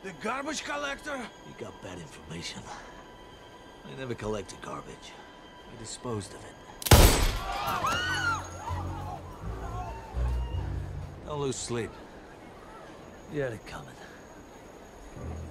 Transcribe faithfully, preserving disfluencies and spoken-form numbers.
The garbage collector? You got bad information. I never collected garbage. I disposed of it. Don't lose sleep. You had it coming.